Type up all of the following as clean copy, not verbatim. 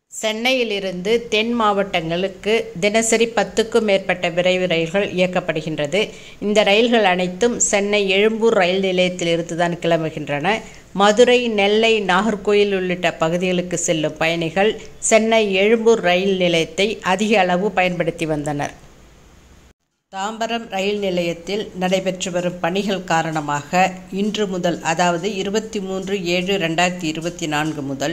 சென்னையிலிருந்து தென் மாவட்டங்களுக்கு தினசரி 10க்கும் மேற்பட்ட விரைவு ரயில்கள் இயக்கப்படுகின்றது. இந்த ரயில்கள் அனைத்தும் சென்னை எழும்பூர் ரயில் நிலையத்திலிருந்து தான் கிளம்புகின்றன. மதுரை, நெல்லை, நாகர்கோயில் உள்ளிட்ட பகுதிகளுக்கு செல்லும் பயணிகள் சென்னை எழும்பூர் ரயில் நிலையத்தை அதிக அளவு பயன்படுத்தி வந்தனர். தாம்பரம் ரயில் நிலையத்தில் நடைபெற்று வரும் பணிகள் காரணமாக இன்று முதல், அதாவது 23/7/2024 முதல்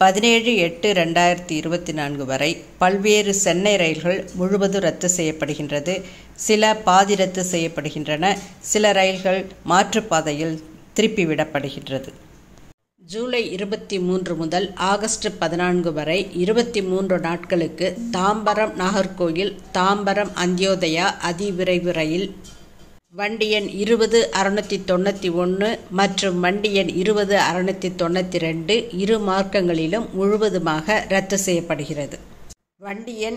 17/8/2024 வரை பல்வேறு சென்னை ரயில்கள் முழுவதும் ரத்து செய்யப்படுகின்றது. சில பாதி ரத்து செய்யப்படுகின்றன, சில ரயில்கள் மாற்றுப்பாதையில் திருப்பிவிடப்படுகின்றது. ஜூலை 23 முதல் ஆகஸ்ட் 14 வரை 23 நாட்களுக்கு தாம்பரம் நாகர்கோயில், தாம்பரம் அந்தியோதயா அதிவிரைவு ரயில் வண்டி எண் 20-691 மற்றும் வண்டி எண் 20-692 இரு மார்க்கங்களிலும் முழுவதுமாக ரத்து செய்யப்படுகிறது. வண்டி எண்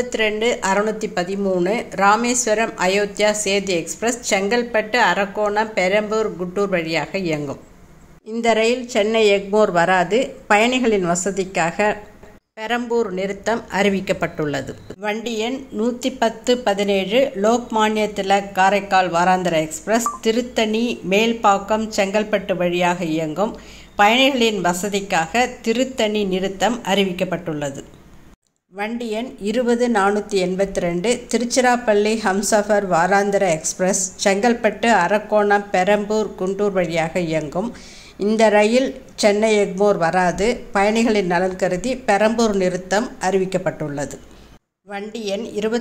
22-613 ராமேஸ்வரம் அயோத்தியா சேது எக்ஸ்பிரஸ் செங்கல்பட்டு, அரக்கோணம், பெரம்பூர், குட்டூர் வழியாக இயங்கும். இந்த ரயில் சென்னை எக்மோர் வராது. பயணிகளின் வசதிக்காக பெரம்பூர் நிறுத்தம் அறிவிக்கப்பட்டுள்ளது. வண்டி எண் 110-17 லோக்மான்ய திலக் காரைக்கால் வாராந்திர எக்ஸ்பிரஸ் திருத்தணி, மேல்பாக்கம், செங்கல்பட்டு வழியாக இயங்கும். பயணிகளின் வசதிக்காக திருத்தணி நிறுத்தம் அறிவிக்கப்பட்டுள்ளது. வண்டி எண் 20-482 திருச்சிராப்பள்ளி ஹம்சஃபர் வாராந்திர எக்ஸ்பிரஸ் செங்கல்பட்டு, அரக்கோணம், பெரம்பூர், குண்டூர் வழியாக இயங்கும். இந்த ரயில் சென்னை எக்மோர் வராது. பயணிகளின் நலன் கருதி பெரம்பூர் நிறுத்தம் அறிவிக்கப்பட்டுள்ளது. வண்டி எண்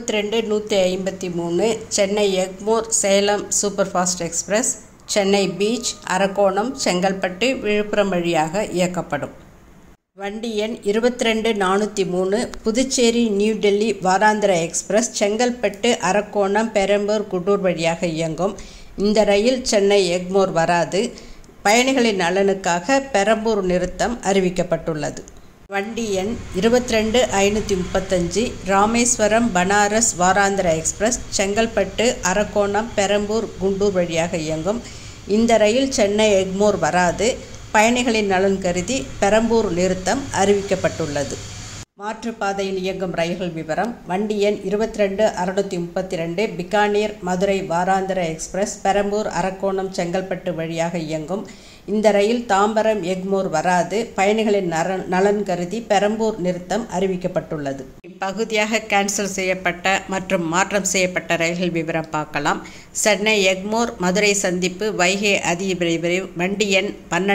22-153 Chennai Egmore Salem super fast express Chennai beach, Arakkonam, Chengalpattu, Villupuram வழியாக இயக்கப்படும். வண்டி எண் 22-403 புதுச்சேரி நியூ டெல்லி வாராந்திர எக்ஸ்பிரஸ் செங்கல்பட்டு, அரக்கோணம், பெரம்பூர், குண்டூர் வழியாக இயங்கும். இந்த ரயில் சென்னை எக்மோர் வராது. பயணிகளின் நலனுக்காக பெரம்பூர் நிறுத்தம் அறிவிக்கப்பட்டுள்ளது. வண்டி எண் 22-535 ராமேஸ்வரம் பனாரஸ் வாராந்திர எக்ஸ்பிரஸ் செங்கல்பட்டு, அரக்கோணம், பெரம்பூர், குண்டூர் வழியாக இயங்கும். இந்த ரயில் சென்னை எக்மோர் வராது. பயணிகளின் நலன் கருதி பெரம்பூர் நிறுத்தம் அறிவிக்கப்பட்டுள்ளது. மாற்றுப்பாதையில் இயங்கும் ரயில்கள் விவரம். வண்டி எண் 22-632 பிகானீர் மதுரை வாராந்திர எக்ஸ்பிரஸ் பெரம்பூர், அரக்கோணம், செங்கல்பட்டு வழியாக இயங்கும். இந்த ரயில் தாம்பரம் எக்மோர் வராது. பயணிகளின் நலன் கருதி பெரம்பூர் நிறுத்தம் அறிவிக்கப்பட்டுள்ளது. இப்பகுதியாக கேன்சல் செய்யப்பட்ட மற்றும் மாற்றம் செய்யப்பட்ட ரயில்கள் விவரம் பார்க்கலாம். சென்னை எக்மோர் மதுரை சந்திப்பு வைகை அதிவிரைவு வண்டி எண்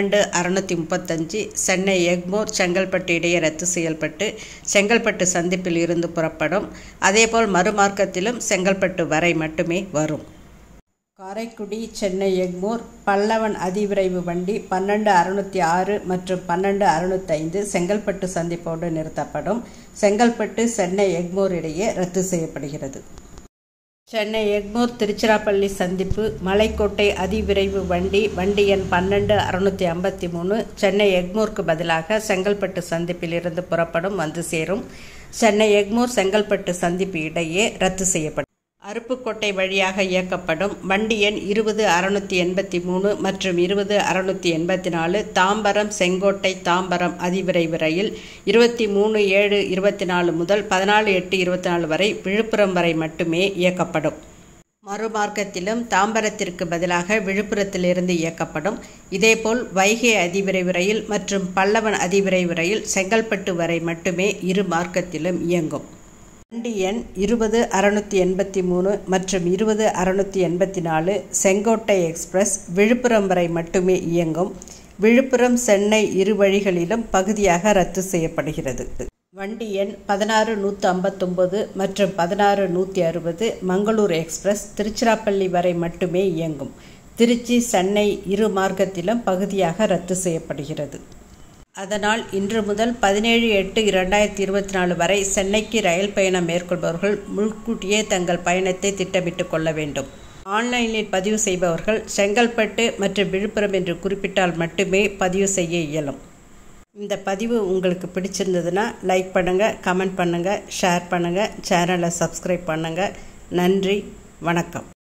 12-635 சென்னை எக்மோர் செங்கல்பட்டு இடையே ரத்து செய்யப்பட்டு செங்கல்பட்டு சந்திப்பில் இருந்து புறப்படும். அதேபோல் மறுமார்க்கத்திலும் செங்கல்பட்டு வரை மட்டுமே வரும். காரைக்குடி சென்னை எக்மோர் பல்லவன் அதிவிரைவு வண்டி 12-606 மற்றும் 12-605 செங்கல்பட்டு சந்திப்போடு நிறுத்தப்படும். செங்கல்பட்டு சென்னை எக்மோர் இடையே ரத்து செய்யப்படுகிறது. சென்னை எக்மோர் திருச்சிராப்பள்ளி சந்திப்பு மலைக்கோட்டை அதிவிரைவு வண்டி எண் 12-653 சென்னை எக்மோருக்கு பதிலாக செங்கல்பட்டு சந்திப்பில் இருந்து புறப்படும், வந்து சேரும். சென்னை எக்மோர் செங்கல்பட்டு சந்திப்பு இடையே ரத்து செய்யப்படும். அருப்புக்கோட்டை வழியாக இயக்கப்படும் வண்டி எண் 20-683 மற்றும் 20-684 தாம்பரம் செங்கோட்டை தாம்பரம் அதிவிரைவு ரயில் 23/7/24 முதல் 14/8/24 வரை விழுப்புரம் வரை மட்டுமே இயக்கப்படும். மறுமார்க்கத்திலும் தாம்பரத்திற்கு பதிலாக விழுப்புரத்திலிருந்து இயக்கப்படும். இதேபோல் வைகை அதிவிரைவு ரயில் மற்றும் பல்லவன் அதிவிரைவு ரயில் செங்கல்பட்டு வரை மட்டுமே இரு மார்க்கத்திலும் இயங்கும். வண்டி எண் 20-683 மற்றும் 20-684 செங்கோட்டை எக்ஸ்பிரஸ் விழுப்புரம் வரை மட்டுமே இயங்கும். விழுப்புரம் சென்னை இரு வழிகளிலும் பகுதியாக ரத்து செய்யப்படுகிறது. வண்டி எண் 16-159 மற்றும் 16-160 மங்களூர் எக்ஸ்பிரஸ் திருச்சிராப்பள்ளி வரை மட்டுமே இயங்கும். திருச்சி சென்னை இரு மார்க்கத்திலும் பகுதியாக ரத்து செய்யப்படுகிறது. அதனால் இன்று முதல் 17/8/2024 வரை சென்னைக்கு ரயில் பயணம் மேற்கொள்பவர்கள் முன்கூட்டியே தங்கள் பயணத்தை திட்டமிட்டுக் கொள்ள வேண்டும். ஆன்லைனில் பதிவு செய்பவர்கள் செங்கல்பட்டு மற்றும் விழுப்புரம் என்று குறிப்பிட்டால் மட்டுமே பதிவு செய்ய இயலும். இந்த பதிவு உங்களுக்கு பிடிச்சிருந்ததுன்னா லைக் பண்ணுங்கள், கமெண்ட் பண்ணுங்கள், ஷேர் பண்ணுங்கள், சேனலை சப்ஸ்கிரைப் பண்ணுங்கள். நன்றி, வணக்கம்.